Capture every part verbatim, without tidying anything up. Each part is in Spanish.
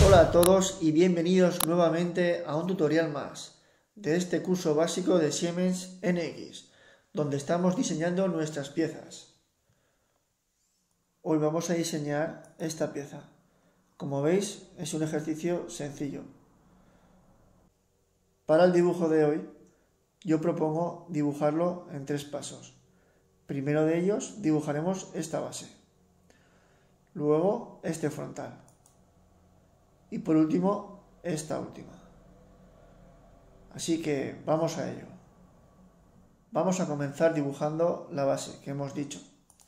Hola a todos y bienvenidos nuevamente a un tutorial más de este curso básico de Siemens N X, donde estamos diseñando nuestras piezas. Hoy vamos a diseñar esta pieza. Como veis, es un ejercicio sencillo. Para el dibujo de hoy, yo propongo dibujarlo en tres pasos. Primero de ellos dibujaremos esta base, luego este frontal y por último esta última. Así que vamos a ello. Vamos a comenzar dibujando la base que hemos dicho.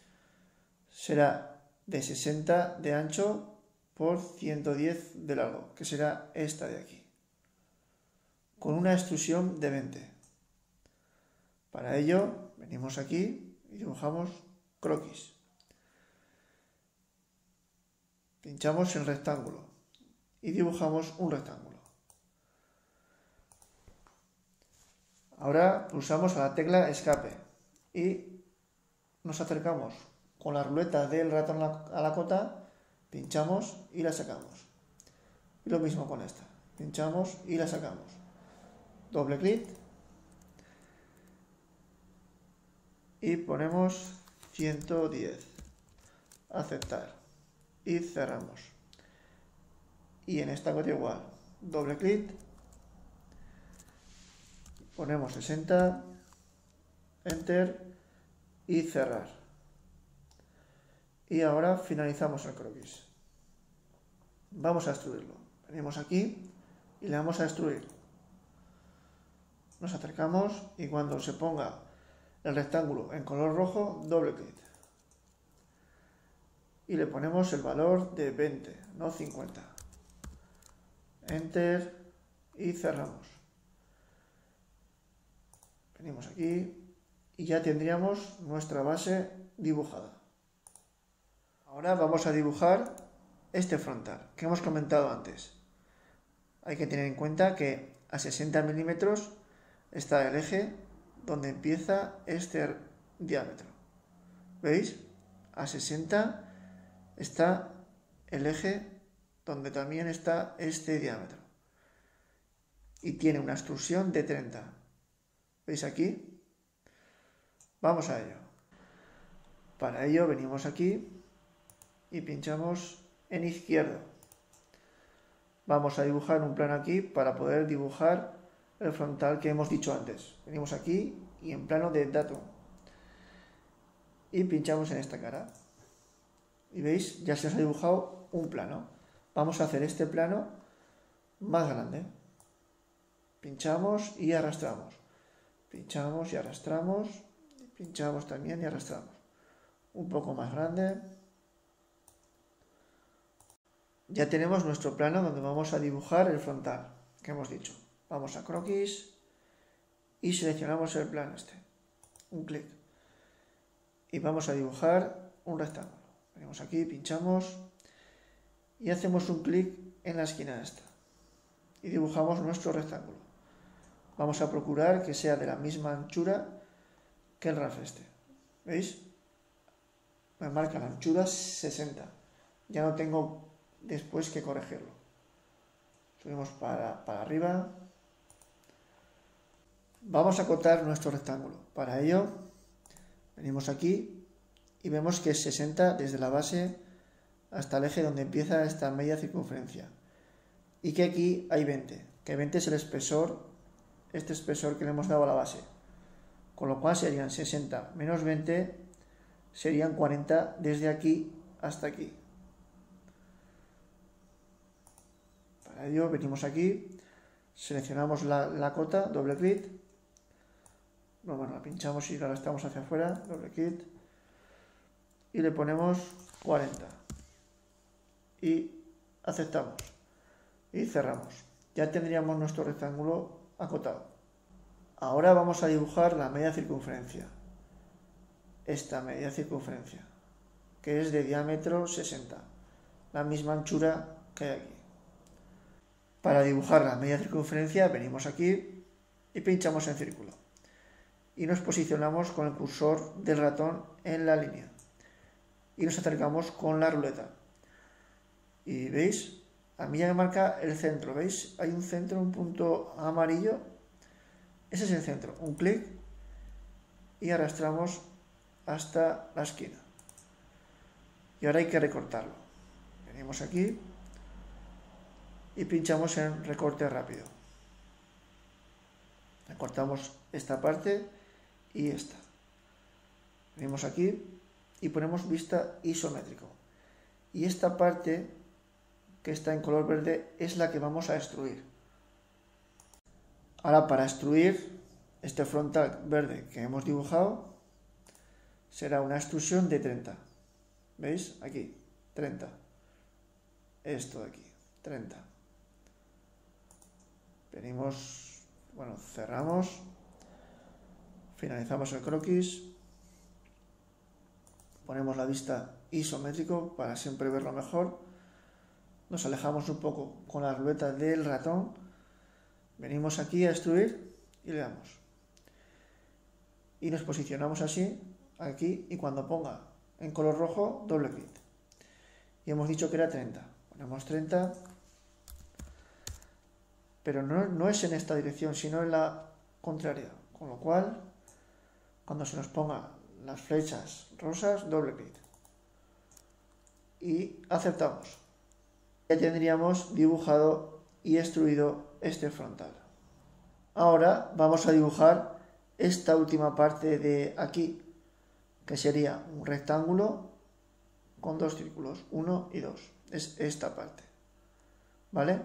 Será de sesenta de ancho por ciento diez de largo, que será esta de aquí, con una extrusión de veinte. Para ello venimos aquí y dibujamos croquis. Pinchamos en rectángulo y dibujamos un rectángulo. Ahora pulsamos a la tecla escape y nos acercamos con la ruleta del ratón a la cota, pinchamos y la sacamos. Y lo mismo con esta, pinchamos y la sacamos. Doble clic y ponemos ciento diez. Aceptar y cerramos. Y en esta cota igual, doble clic, ponemos sesenta, enter y cerrar. Y ahora finalizamos el croquis. Vamos a extruirlo. Venimos aquí y le vamos a extruir. Nos acercamos y cuando se ponga el rectángulo en color rojo, doble clic. Y le ponemos el valor de veinte, no cincuenta. Enter y cerramos. Venimos aquí y ya tendríamos nuestra base dibujada. Ahora vamos a dibujar este frontal que hemos comentado antes. Hay que tener en cuenta que a sesenta milímetros está el eje donde empieza este diámetro. ¿Veis? A sesenta está el eje donde también está este diámetro. Y tiene una extrusión de treinta. ¿Veis aquí? Vamos a ello. Para ello venimos aquí y pinchamos en izquierdo. Vamos a dibujar un plano aquí para poder dibujar el frontal que hemos dicho antes. Venimos aquí y en plano de datum. Y pinchamos en esta cara. Y veis, ya se os ha dibujado un plano. Vamos a hacer este plano más grande. Pinchamos y arrastramos. Pinchamos y arrastramos. Pinchamos también y arrastramos. Un poco más grande. Ya tenemos nuestro plano donde vamos a dibujar el frontal que hemos dicho. Vamos a croquis y seleccionamos el plano este. Un clic. Y vamos a dibujar un rectángulo. Venimos aquí, pinchamos y hacemos un clic en la esquina esta. Y dibujamos nuestro rectángulo. Vamos a procurar que sea de la misma anchura que el R A F este. ¿Veis? Me marca la anchura sesenta. Ya no tengo después que corregirlo. Subimos para, para arriba. Vamos a cortar nuestro rectángulo. Para ello, venimos aquí y vemos que es sesenta desde la base hasta el eje donde empieza esta media circunferencia. Y que aquí hay veinte. Que veinte es el espesor, este espesor que le hemos dado a la base. Con lo cual serían sesenta menos veinte, serían cuarenta desde aquí hasta aquí. Para ello venimos aquí, seleccionamos la, la cota, doble clic, bueno, la pinchamos y la arrastramos hacia afuera, doble clic, y le ponemos cuarenta. Y aceptamos. Y cerramos. Ya tendríamos nuestro rectángulo acotado. Ahora vamos a dibujar la media circunferencia. Esta media circunferencia, que es de diámetro sesenta. La misma anchura que hay aquí. Para dibujar la media circunferencia venimos aquí y pinchamos en círculo. Y nos posicionamos con el cursor del ratón en la línea. Y nos acercamos con la ruleta. Y veis, a mí ya me marca el centro, ¿veis? Hay un centro, un punto amarillo, ese es el centro, un clic y arrastramos hasta la esquina. Y ahora hay que recortarlo. Venimos aquí y pinchamos en recorte rápido. Recortamos esta parte y esta. Venimos aquí y ponemos vista isométrico. Y esta parte que está en color verde es la que vamos a extruir. Ahora, para extruir este frontal verde que hemos dibujado, será una extrusión de treinta. ¿Veis? Aquí, treinta. Esto de aquí, treinta. Venimos, bueno, cerramos, finalizamos el croquis, ponemos la vista isométrico para siempre verlo mejor, nos alejamos un poco con la ruleta del ratón, venimos aquí a extruir y le damos. Y nos posicionamos así, aquí, y cuando ponga en color rojo, doble clic. Y hemos dicho que era treinta. Ponemos treinta, pero no, no es en esta dirección, sino en la contraria. Con lo cual, cuando se nos ponga las flechas rosas, doble clic. Y aceptamos. Ya tendríamos dibujado y extruido este frontal. Ahora vamos a dibujar esta última parte de aquí, que sería un rectángulo con dos círculos, uno y dos. Es esta parte. ¿Vale?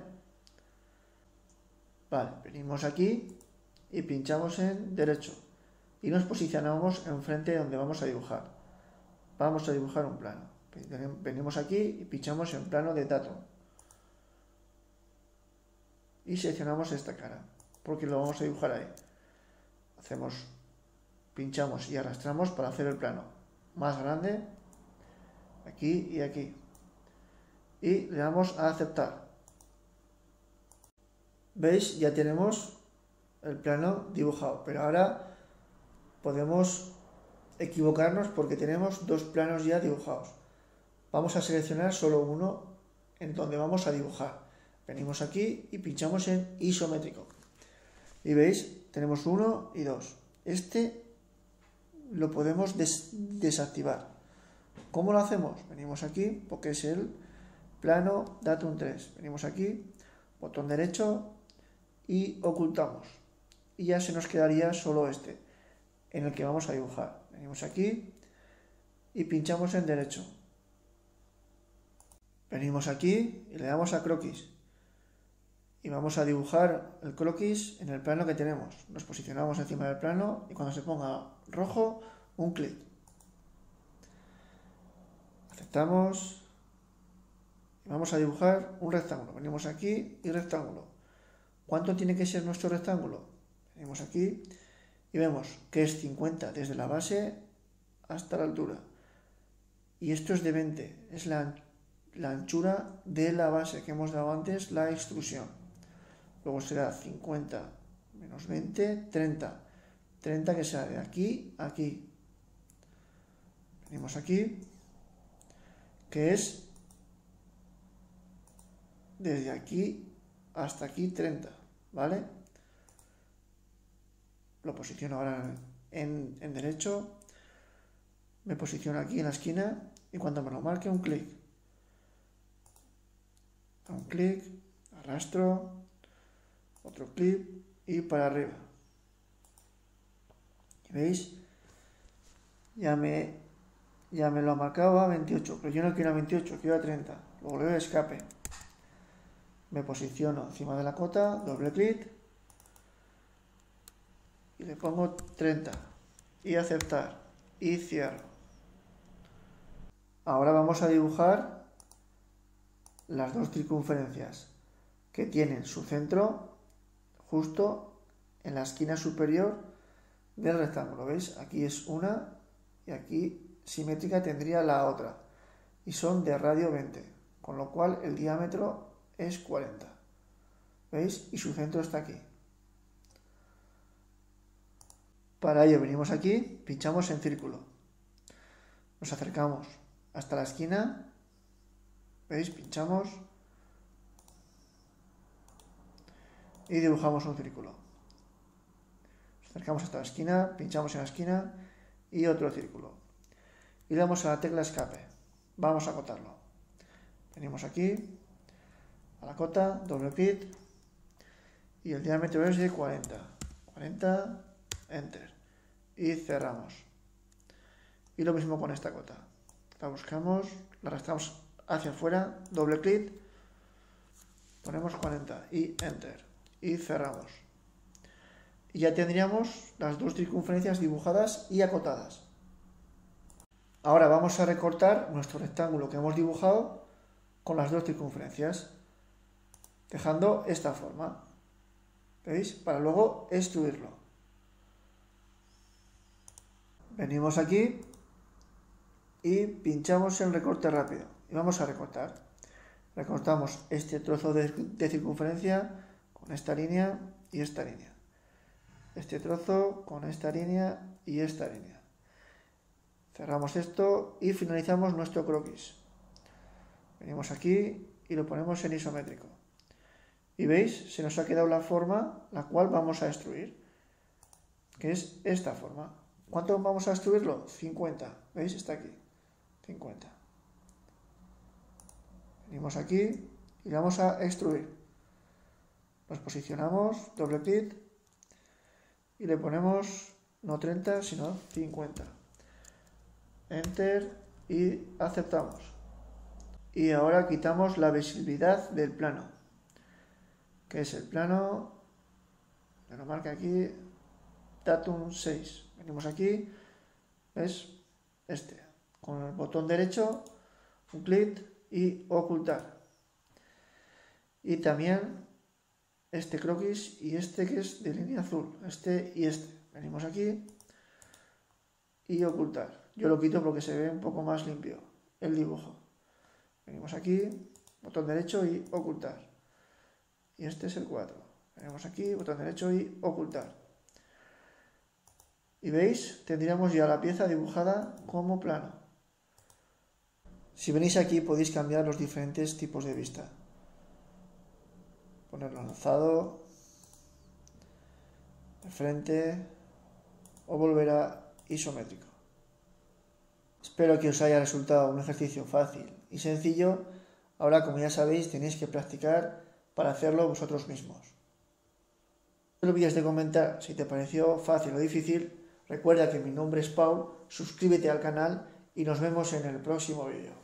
Vale, venimos aquí y pinchamos en derecho. Y nos posicionamos enfrente de donde vamos a dibujar. Vamos a dibujar un plano. Venimos aquí y pinchamos en plano de datum. Y seleccionamos esta cara, porque lo vamos a dibujar ahí. Hacemos, pinchamos y arrastramos para hacer el plano más grande, aquí y aquí. Y le damos a aceptar. ¿Veis? Ya tenemos el plano dibujado, pero ahora podemos equivocarnos porque tenemos dos planos ya dibujados. Vamos a seleccionar solo uno en donde vamos a dibujar. Venimos aquí y pinchamos en isométrico. Y veis, tenemos uno y dos. Este lo podemos des desactivar. ¿Cómo lo hacemos? Venimos aquí, porque es el plano datum tres. Venimos aquí, botón derecho y ocultamos. Y ya se nos quedaría solo este, en el que vamos a dibujar. Venimos aquí y pinchamos en derecho. Venimos aquí y le damos a croquis. Y vamos a dibujar el croquis en el plano que tenemos. Nos posicionamos encima del plano y cuando se ponga rojo, un clic. Aceptamos. Y vamos a dibujar un rectángulo. Venimos aquí y rectángulo. ¿Cuánto tiene que ser nuestro rectángulo? Venimos aquí y vemos que es cincuenta desde la base hasta la altura. Y esto es de veinte. Es la, la anchura de la base que hemos dado antes, la extrusión. Luego será cincuenta menos veinte, treinta. treinta que será de aquí a aquí. Venimos aquí, que es desde aquí hasta aquí treinta, ¿vale? Lo posiciono ahora en, en derecho, me posiciono aquí en la esquina y cuando me lo marque un clic. Un clic, arrastro, otro clic y para arriba. ¿Veis? Ya me, ya me lo ha marcado a veintiocho, pero yo no quiero a veintiocho, quiero a treinta. Luego le doy escape. Me posiciono encima de la cota, doble clic y le pongo treinta y aceptar y cierro. Ahora vamos a dibujar las dos circunferencias que tienen su centro justo en la esquina superior del rectángulo. ¿Veis? Aquí es una y aquí simétrica tendría la otra y son de radio veinte, con lo cual el diámetro es cuarenta. ¿Veis? Y su centro está aquí. Para ello venimos aquí, pinchamos en círculo. Nos acercamos hasta la esquina. ¿Veis? Pinchamos. y dibujamos un círculo. Nos acercamos hasta la esquina, pinchamos en la esquina y otro círculo. Y le damos a la tecla escape. Vamos a acotarlo. Venimos aquí, a la cota, doble clic y el diámetro es de cuarenta. cuarenta, enter. Y cerramos. Y lo mismo con esta cota. La buscamos, la arrastramos hacia afuera, doble clic, ponemos cuarenta y enter. Y cerramos. Y ya tendríamos las dos circunferencias dibujadas y acotadas. Ahora vamos a recortar nuestro rectángulo que hemos dibujado con las dos circunferencias, dejando esta forma. ¿Veis? Para luego extruirlo. Venimos aquí y pinchamos en recorte rápido y vamos a recortar. Recortamos este trozo de, de circunferencia con esta línea y esta línea. Este trozo con esta línea y esta línea. Cerramos esto y finalizamos nuestro croquis. Venimos aquí y lo ponemos en isométrico. Y veis, se nos ha quedado la forma la cual vamos a extruir, que es esta forma. ¿Cuánto vamos a extruirlo? cincuenta. ¿Veis? Está aquí. cincuenta. Venimos aquí y le vamos a extruir. Nos posicionamos, doble clic y le ponemos no treinta sino cincuenta. Enter y aceptamos. Y ahora quitamos la visibilidad del plano, que es el plano, me lo marca aquí, datum seis. Venimos aquí, ¿ves? Este, con el botón derecho, un clic y ocultar. Y también este croquis y este que es de línea azul, este y este. Venimos aquí y ocultar. Yo lo quito porque se ve un poco más limpio el dibujo. Venimos aquí, botón derecho y ocultar. Y este es el cuatro. Venimos aquí, botón derecho y ocultar. Y veis, tendríamos ya la pieza dibujada como plano. Si venís aquí podéis cambiar los diferentes tipos de vista. Ponerlo lanzado, de frente o volver a isométrico. Espero que os haya resultado un ejercicio fácil y sencillo. Ahora, como ya sabéis, tenéis que practicar para hacerlo vosotros mismos. No te olvides de comentar si te pareció fácil o difícil. Recuerda que mi nombre es Paul, suscríbete al canal y nos vemos en el próximo vídeo.